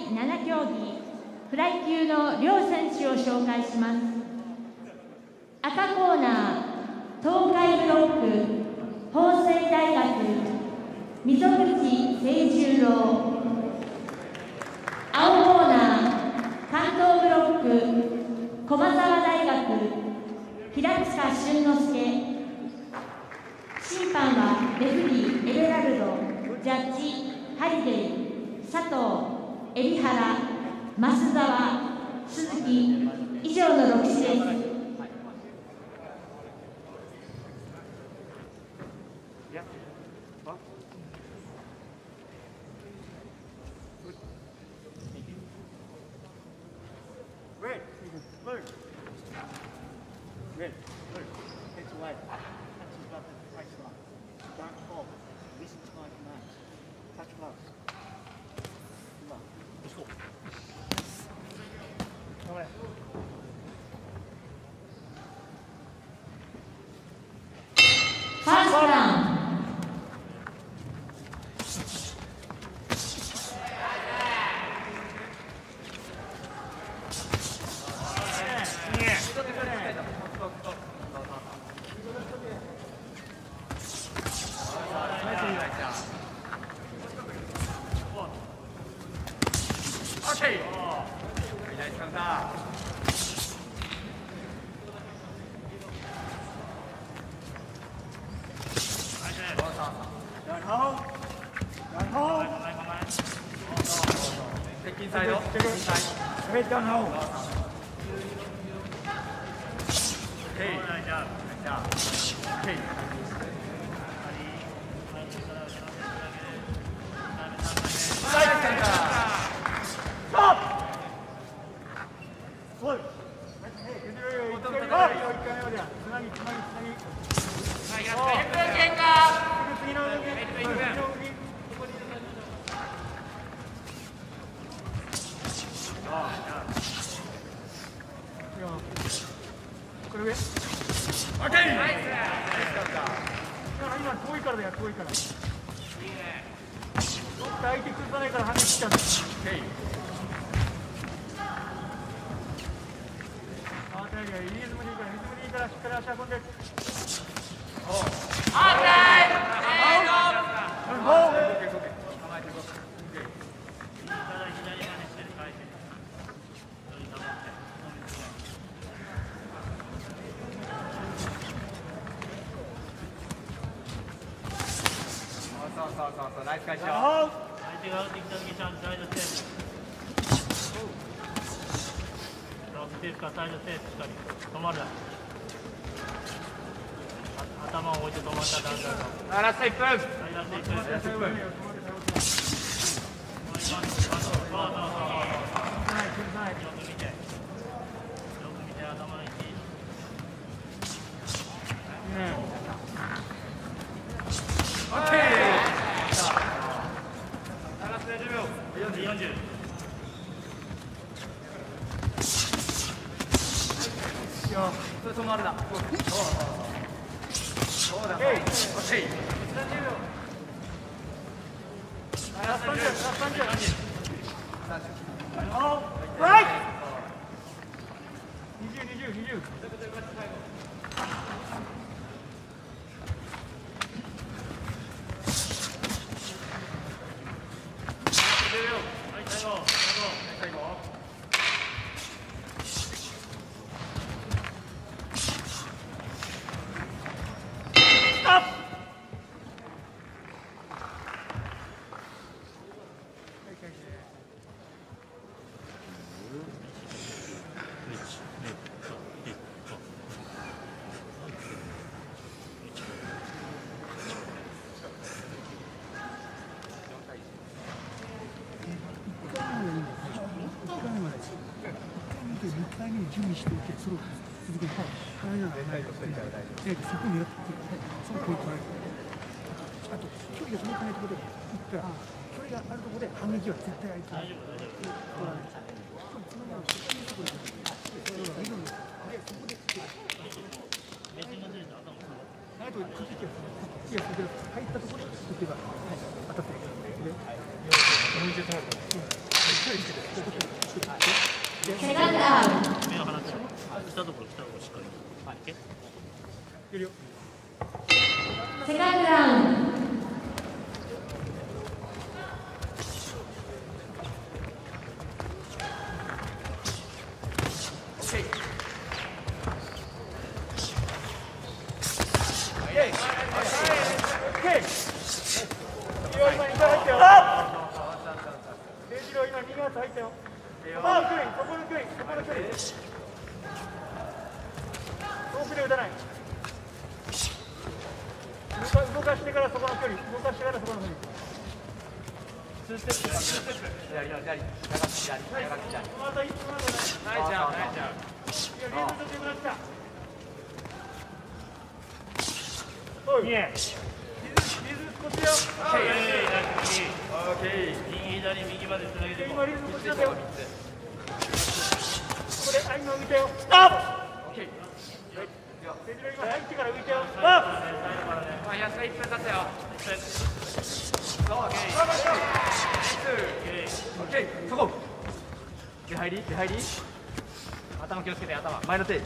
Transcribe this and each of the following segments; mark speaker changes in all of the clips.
Speaker 1: 7競技フライ級の両選手を紹介します。赤コーナー東海ブロック法政大学溝口清十郎。青コーナー関東ブロック駒澤大学平塚俊之介。審判はレフリーエベラルド、ジャッジハリデイ、佐藤、海老原、増沢、鈴木、以上の6士です。ファーストラウンド。
Speaker 2: ナイス回収。相手が打ってきた時ちゃんとサイドステープ。ロックテープかサイドステープしっかり止まるな。頭を置いて止まったらダウンだ。ラスト1分。ラスト1分。止まるな。そうだ。
Speaker 3: 準備しておけ、それを続けて、早いならないと、そこに狙っていく、そのポイントがある。あと、距離が届かないところでいったら、距離があるところで反撃は絶対相手に取られる。そのまま、そういうところで、そこで、あと、駆け引きが入ったところで、打てば、当たっていく。もう一度止まる。
Speaker 1: セカンドアウト。
Speaker 2: 目を離して来たところしっかり。はい、いけ。
Speaker 1: セカンドラウンド。
Speaker 3: 動かしてからそこの距離、動かしてからそこの距離。2ステップ、左。あと1分までない。ナイスちゃん。いや、リズムと自分が来た。おい。リズムこっちよ。
Speaker 2: オッケー。右左右までつなげて。
Speaker 3: 今リズムこっちだよ。ここで今浮いてよ。ストップ。オッケー。今入ってから浮いてよ。ストップ。
Speaker 2: 安田1分経ったよ。
Speaker 3: オッケー。そこ。出入り。頭気をつけて、頭。前の手。オッ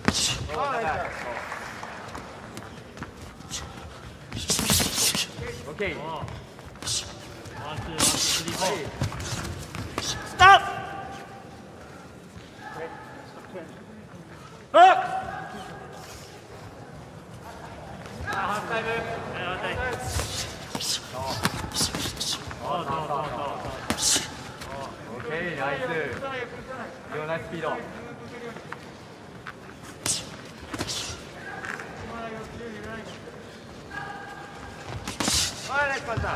Speaker 3: ケー。
Speaker 2: ワンツースリーフォー。
Speaker 3: ストップ。バック。ハーフタイム。オッケー、ナイス。ナイススピード。ナイスパンチ。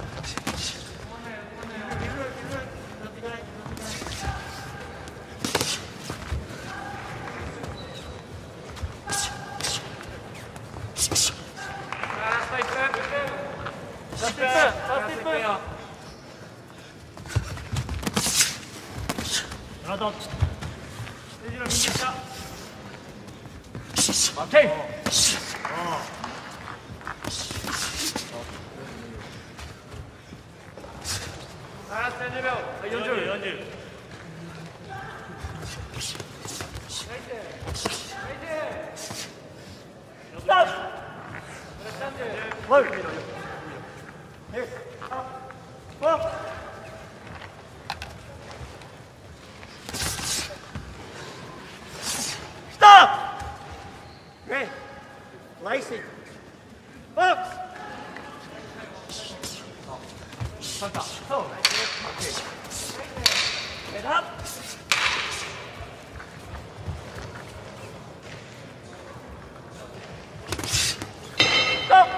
Speaker 3: オッケー。30秒。40。Lacey. Box. Head up. Stop.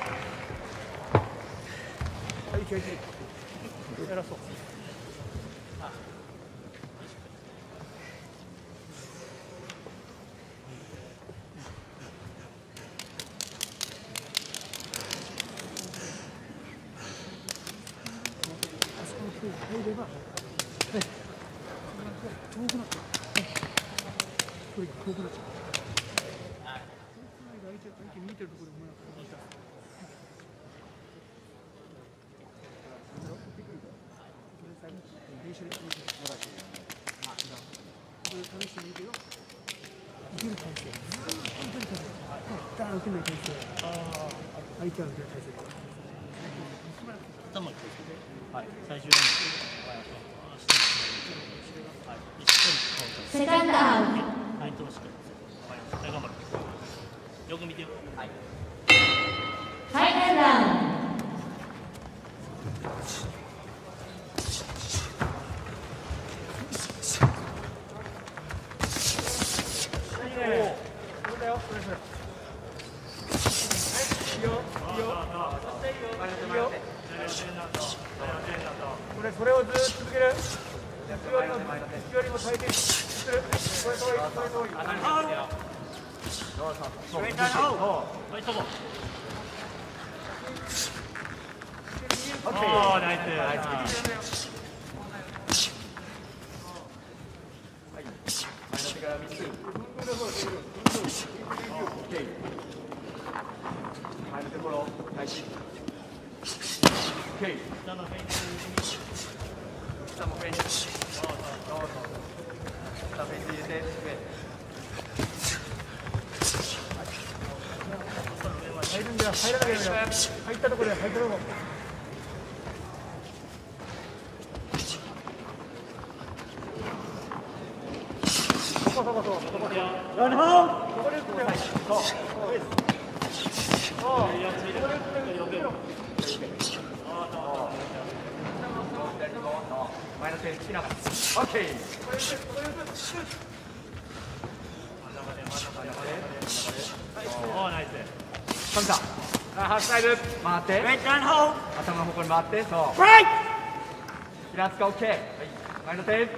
Speaker 1: セカンドアウト。
Speaker 2: よく見てよ。
Speaker 1: ファイナルラウンド。
Speaker 3: これをずっと続ける。よりも最適する。これ遠い。
Speaker 2: ナイス。
Speaker 3: 前の
Speaker 4: も上に。どうぞ。さあベンチ入れて上。
Speaker 3: 入るんだよ、入らなきゃいけない。入ったところで入ったところ。そこ。ランホーム。ここで打ってよ。そう。
Speaker 4: 前の手につきながら。オッケー。
Speaker 2: おーナイス。
Speaker 4: 神田。さあハーフサイド回って。頭の方向に回って。そう。平塚オッケー。はい。前の手。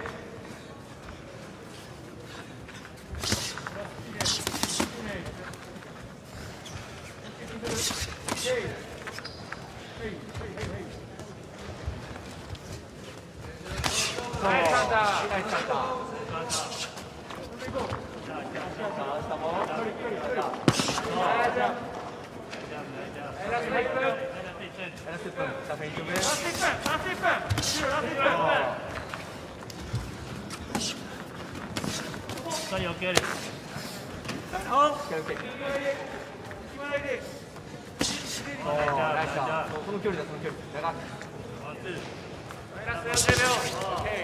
Speaker 4: ナイスカウンター。ナイスカウンター。
Speaker 2: 2人 OK です。
Speaker 4: その距離だ、その距離。長く。
Speaker 2: ワンツー。
Speaker 4: マイナス40秒。オッケー。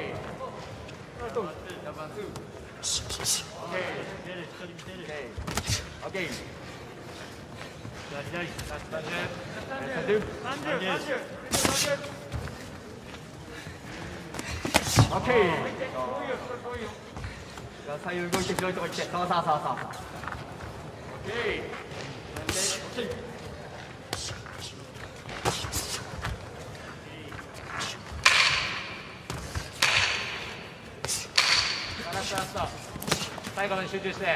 Speaker 4: オッケー。
Speaker 2: 左。
Speaker 4: オッケー。左右動いて広いとこ行って。そう。オッケー。最後まで集中して。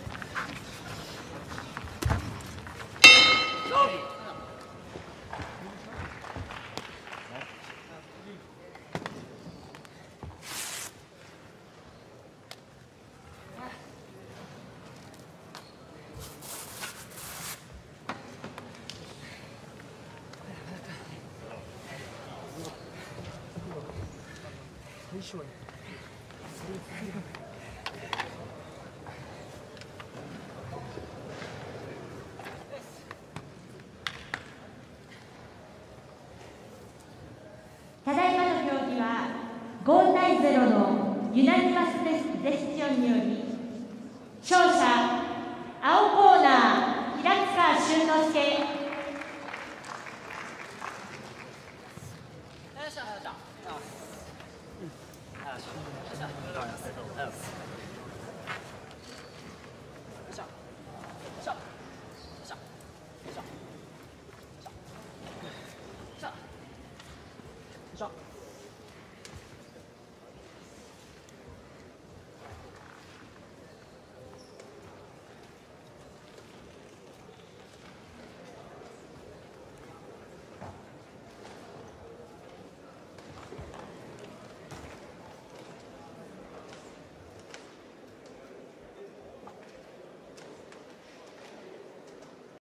Speaker 1: ただいまの競技は5対0のユナニマスデシジョンにより勝者青コーナー平塚俊之介。